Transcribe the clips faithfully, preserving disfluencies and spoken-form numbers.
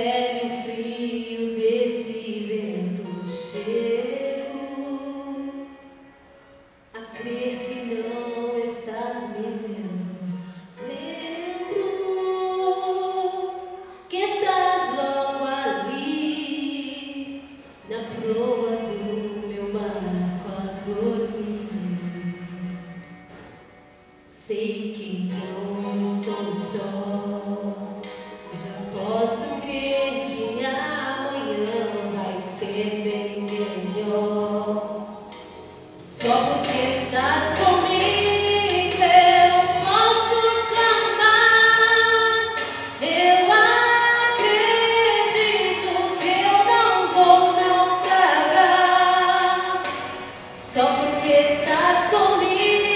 pele o frio desse vento, chego a crer que não estás me vendo. Lembro que estás logo ali, na proa do meu barco a dormir. Sei que não estou só, já posso crer que amanhã vai ser bem melhor. Só porque estás comigo eu posso clamar. Eu acredito que eu não vou naufragar. Só porque estás comigo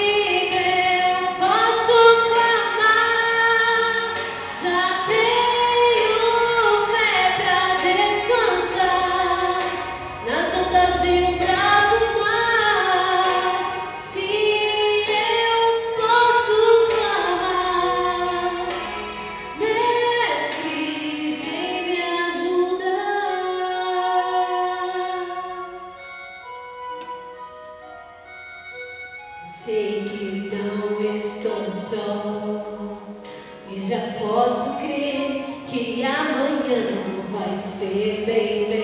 sei que não estou só e já posso crer que amanhã vai ser bem melhor.